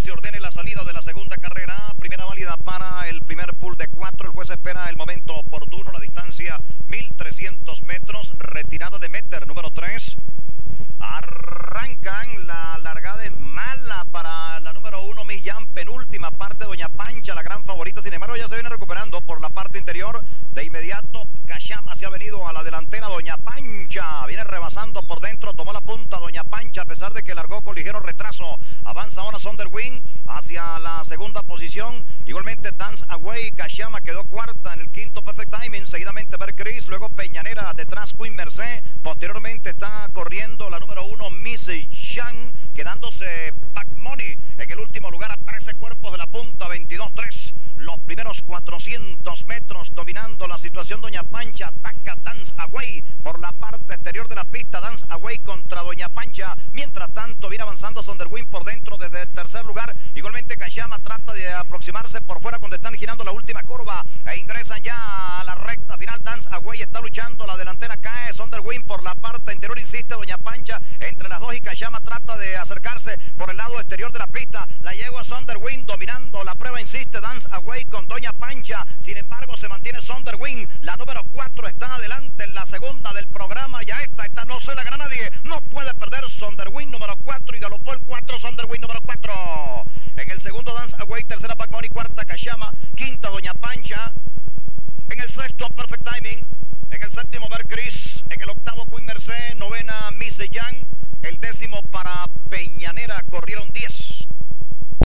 se ordene la salida de la segunda carrera. Primera válida para el primer pool de 4. El juez espera el momento oportuno. La distancia 1300 metros. Retirada de Meter, número 3. Arrancan, la largada es mala para la número 1, Miss Jan, penúltima parte, Doña Pancha, la gran favorita, sin embargo ya se viene recuperando por la parte interior, de inmediato Cachama se ha venido a la delantera, Doña Pancha, viene rebasando por dentro, tomó la punta Doña Pancha, a pesar de que largó con ligero retraso, avanza ahora Sonderwind hacia la segunda posición, igualmente Dance Away, Cachama quedó cuarta en el quinto Perfect Timing, seguidamente Ver Chris, luego Peñanera, detrás Queen Merced, posteriormente está corriendo la número 1, Miss Jan, quedándose Back Money en el último lugar a 13 cuerpos de la punta, 22-3. Los primeros 400 metros dominando la situación. Doña Pancha ataca Dance Away por la parte exterior de la pista. Dance Away contra Doña Pancha. Mientras tanto viene avanzando Sonderwind por dentro desde el tercer lugar. Igualmente Cachama trata de aproximarse por fuera cuando están girando la última curva e ingresan ya a la recta final. Dance Away está luchando, la delantera cae. Sonderwind por la parte interior, insiste Doña Pancha entre las dos y Cachama trata de acercarse por el lado exterior de la pista. La yegua Sonderwind dominando la prueba, insiste Dance Away con Doña Pancha, sin embargo se mantiene Sonderwind, la número 4 está adelante en la segunda del programa, ya esta no se la gana nadie, no puede perder Sonderwind número 4 y galopó el 4 Sonderwind número 4. En el segundo Dance Away, tercera Back Money, cuarta Cachama, quinta Doña Pancha, en el sexto Perfect Timing, en el séptimo Ver Chris, en el octavo Queen Merced, novena Miss Jan, el décimo para Peñanera, corrieron 10.